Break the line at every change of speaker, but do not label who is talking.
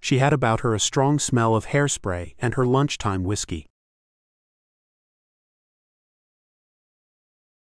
She had about her a strong smell of hairspray and her lunchtime whiskey.